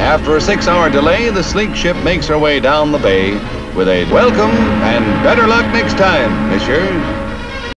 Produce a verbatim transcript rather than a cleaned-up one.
After a six-hour delay, the sleek ship makes her way down the bay with a welcome and better luck next time, messieurs.